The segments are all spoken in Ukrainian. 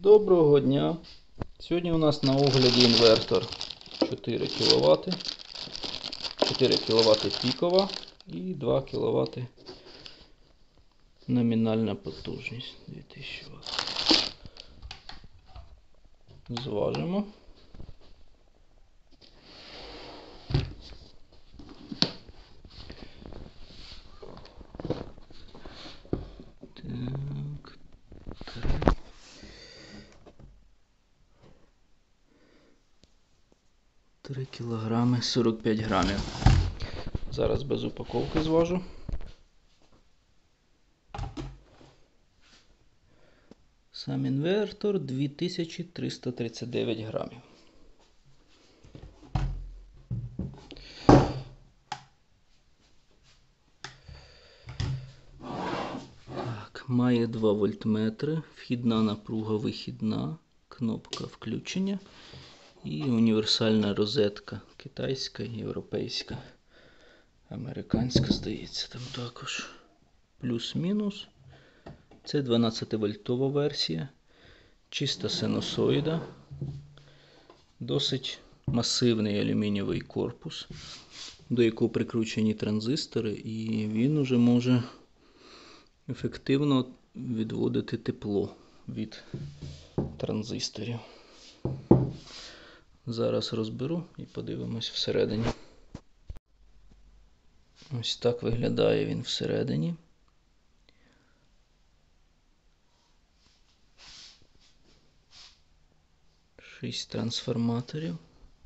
Доброго дня! Сьогодні у нас на огляді інвертор 4 кВт, 4 кВт пікова і 2 кВт номінальна потужність 2000 Вт. Зважимо. Так, 3 кілограми 45 грамів. Зараз без упаковки зважу. Сам інвертор 2339 грамів. Так, має 2 вольтметри, вхідна напруга, вихідна, кнопка включення і універсальна розетка китайська, європейська, американська, здається, там також. Плюс-мінус. Це 12-вольтова версія, чиста синусоїда, досить масивний алюмінієвий корпус, до якого прикручені транзистори, і він уже може ефективно відводити тепло від транзисторів. Зараз розберу і подивимось всередині. Ось так виглядає він всередині. Шість трансформаторів.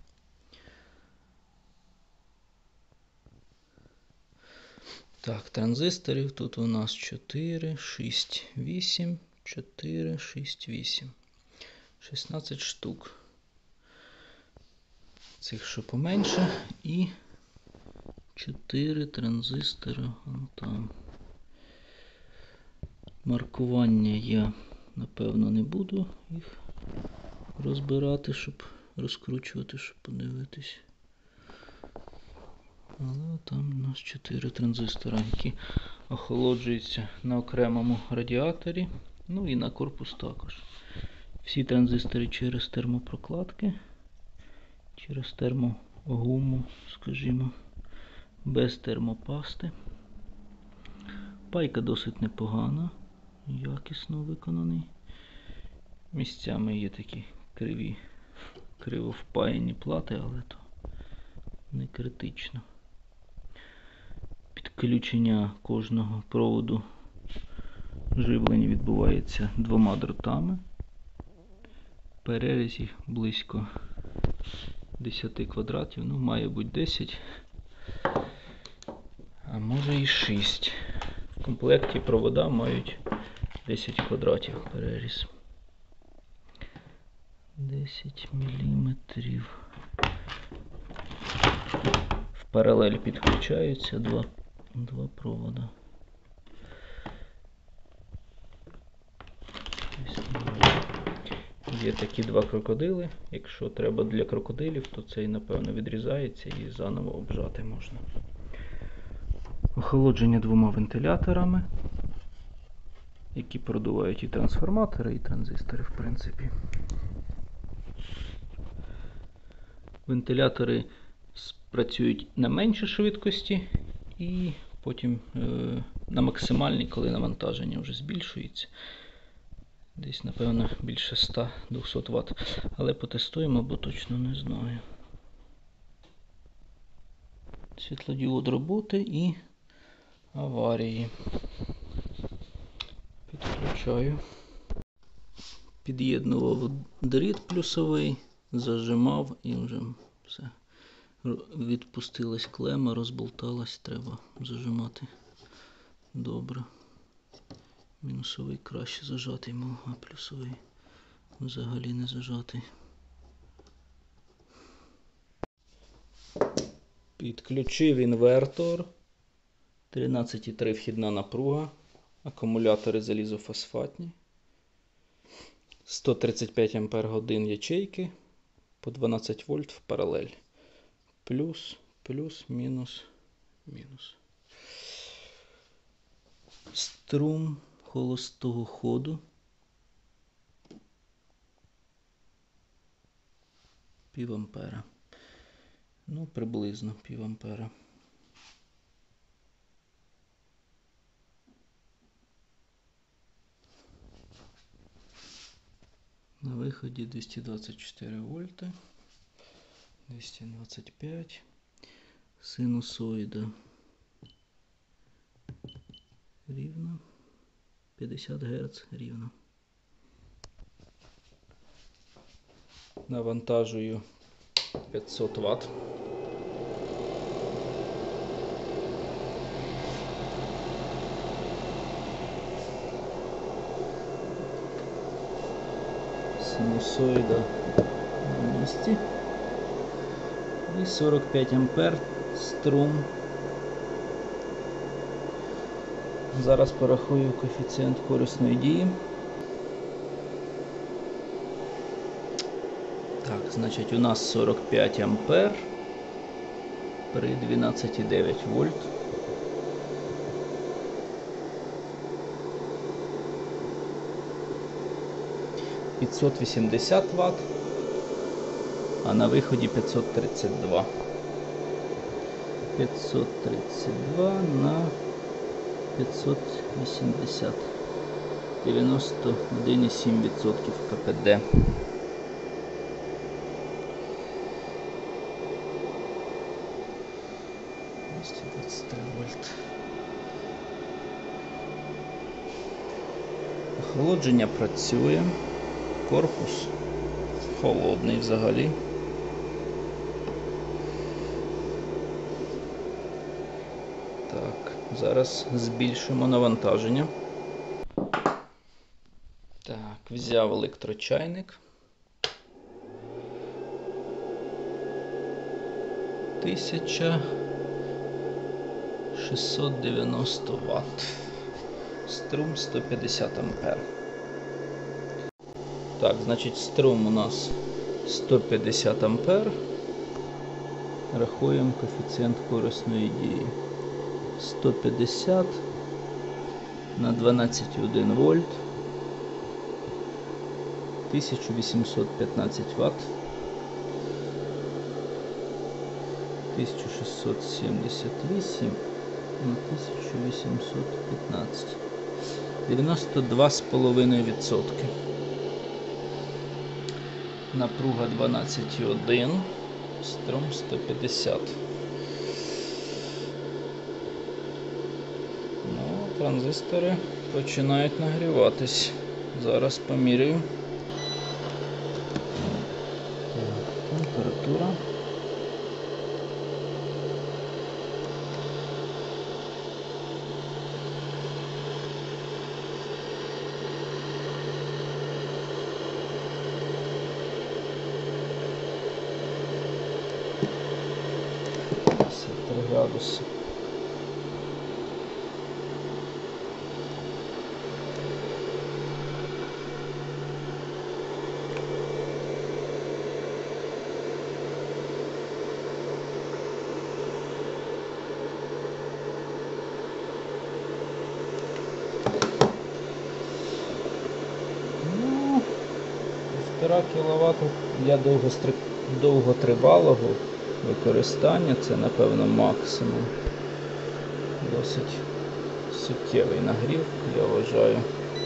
Так, транзисторів тут у нас 4, 6, 8, 4, 6, 8. 16 штук. Цих, що поменше, і 4 транзистори вон там. Маркування я, напевно, не буду їх розбирати, щоб розкручувати, щоб подивитись. Але там у нас 4 транзистора, які охолоджуються на окремому радіаторі. Ну і на корпус також. Всі транзистори через термопрокладки, через термогуму, скажімо, без термопасти. Пайка досить непогана, якісно виконаний. Місцями є такі криво впаяні плати, але то не критично. Підключення кожного проводу живлення відбувається 2 дротами. Перерізі близько 10 квадратів, ну має бути 10, а може і 6. В комплекті провода мають 10 квадратів переріз. 10 міліметрів. В паралель підключаються два провода. Є такі 2 крокодили. Якщо треба для крокодилів, то цей, напевно, відрізається і заново обжати можна. Охолодження 2 вентиляторами, які продувають і трансформатори, і транзистори, в принципі. Вентилятори працюють на меншій швидкості і потім на максимальній, коли навантаження вже збільшується. Десь, напевно, більше 100-200 Вт. Але потестуємо, бо точно не знаю. Світлодіод роботи і аварії. Підключаю. Під'єднував дріт плюсовий, зажимав і вже все. Відпустилась клема, розболталась, треба зажимати добре. Мінусовий краще зажатий, а плюсовий взагалі не зажатий. Підключив інвертор. 13,3 вхідна напруга. Акумулятори залізофосфатні. 135 Ах ячейки. По 12 вольт в паралель. Плюс, мінус, мінус. Струм холостого ходу пів ампера. Ну, приблизно пів ампера. На виході 224 вольти, 225, синусоїда рівно, 50 Гц рівно. Навантажую 500 Вт. Синусоїда на місці. І 45 ампер струм. Зараз порахую коефіцієнт корисної дії. Так, значить у нас 45 ампер при 12,9 вольт. – 580 Вт, а на виході 532. 532 на 580. 91,7% КПД. Вольт. Охолодження працює. Корпус холодний взагалі. Так, зараз збільшимо навантаження. Так, взяв електрочайник. 1690 Вт. Струм 150 ампер. Так, значить, струм у нас 150 ампер. Рахуємо коефіцієнт корисної дії. 150 на 12,1 вольт. 1815 Вт. 1678 на 1815. 92,5%. Напруга 12,1. Струм 150. Ну, транзистори починають нагріватись. Зараз поміряю. Температура. Градуси. Ну, 1,5 кВт для довготривалого використання це, напевно, максимум. Досить суттєвий нагрів, я вважаю.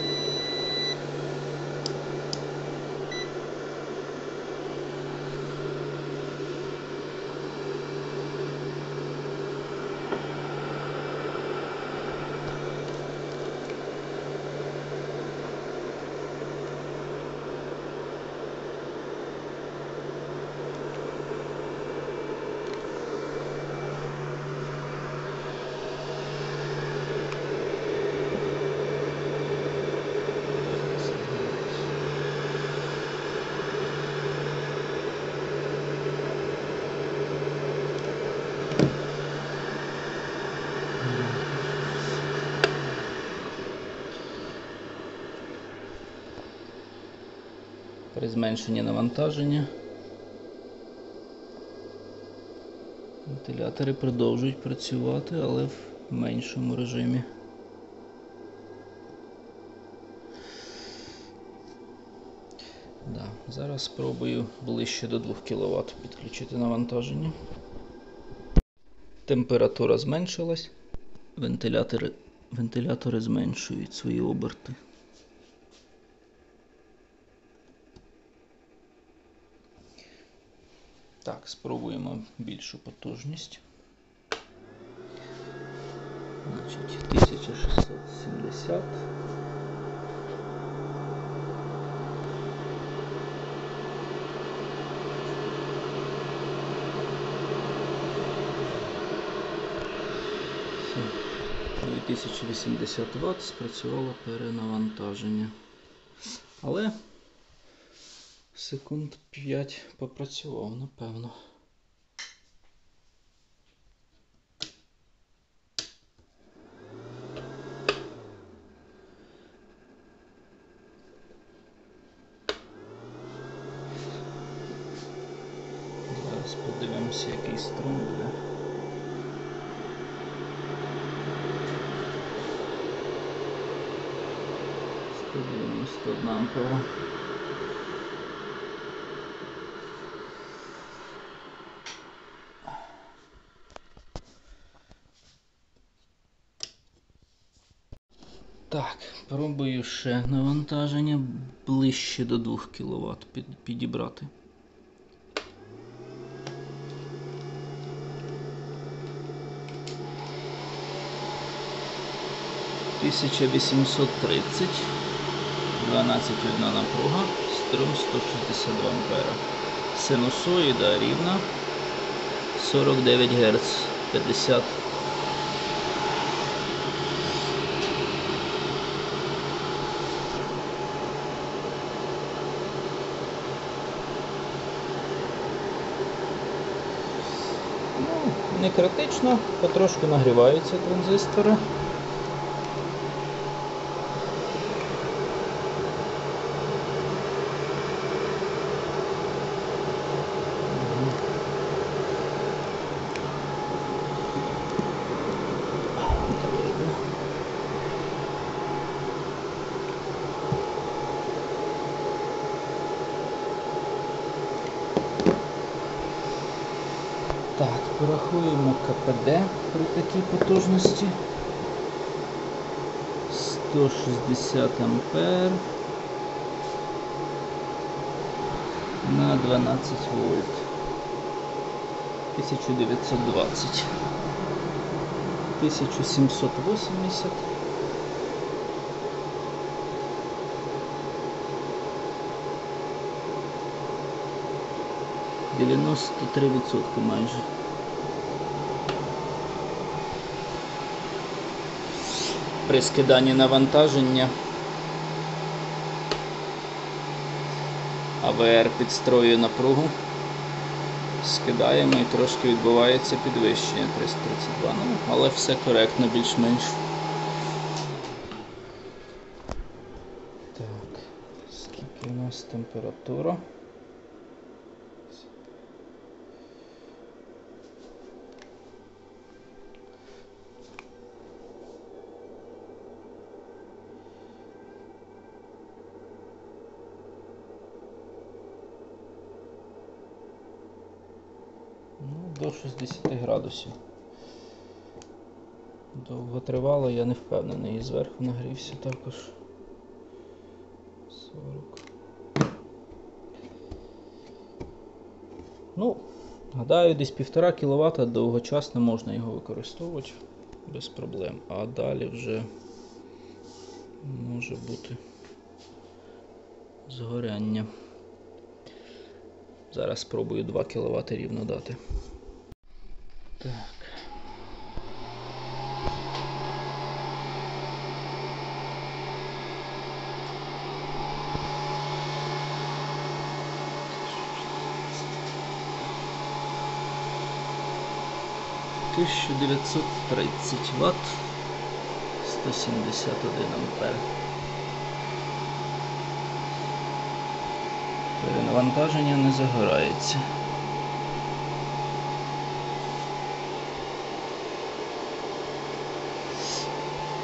При зменшенні навантаження вентилятори продовжують працювати, але в меншому режимі. Да. Зараз спробую ближче до 2 кВт підключити навантаження. Температура зменшилась, вентилятори зменшують свої оберти. Так, спробуємо більшу потужність. Значить, 1670. Все. 2080 Вт, спрацювало перенавантаження. Але секунд 5 попрацював, напевно. Зараз подивимося, який струм буде. 191 ампера. Так, пробую ще навантаження ближче до 2 кВт підібрати. – 1830, 12,1 напруга, струм 162 ампера. Синусоїда рівна 49 Гц, 50. Не критично, потрошку нагріваються транзистори. Так, порахуємо КПД при такій потужності. 160 ампер на 12 вольт. 1920. 1780. – 93% майже. При скиданні навантаження АВР підстроює напругу, скидаємо і трошки відбувається підвищення 332, ну, але все коректно більш-менш. Так, скільки у нас температура? До 60 градусів. Довго тривало, я не впевнений. І зверху нагрівся також 40. Ну, гадаю, десь 1,5 кВт довгочасно можна його використовувати без проблем. А далі вже може бути згоряння. Зараз спробую 2 кВт рівно дати. Так. – 1930 Вт, 171 ампер. Перенавантаження не загорається.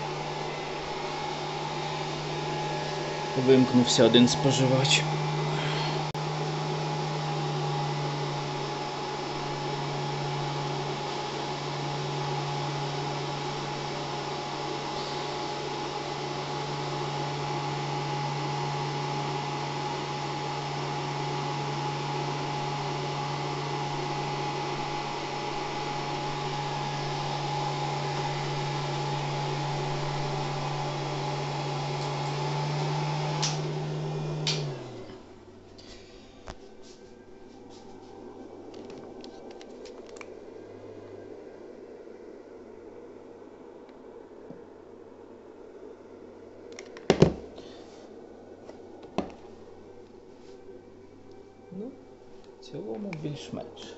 Вимкнувся один споживач. Ну, в цілому більш-менш.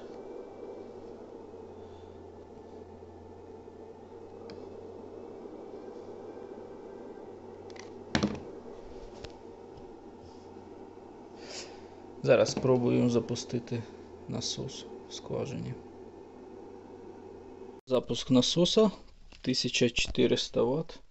Зараз спробуємо запустити насос в скважині. Запуск насоса 1400 Вт.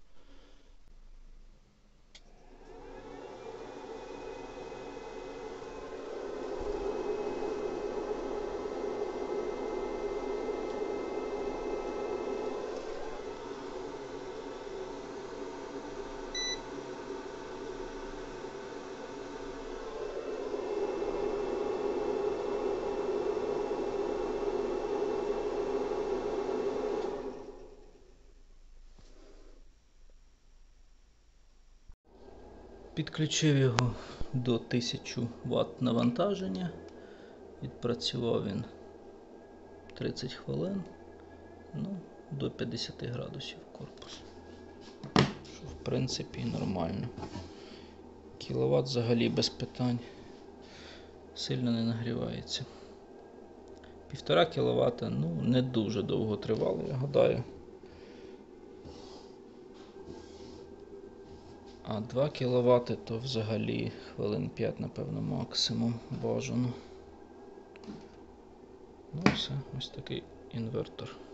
Підключив його до 1000 Вт навантаження. Відпрацював він 30 хвилин, ну, до 50 градусів корпус. Що в принципі нормально. Кіловат взагалі без питань. Сильно не нагрівається. 1,5 кВт, ну, не дуже довго тривало, я гадаю. А 2 кВт то взагалі хвилин 5, напевно, максимум бажано. Ну все, ось такий інвертор.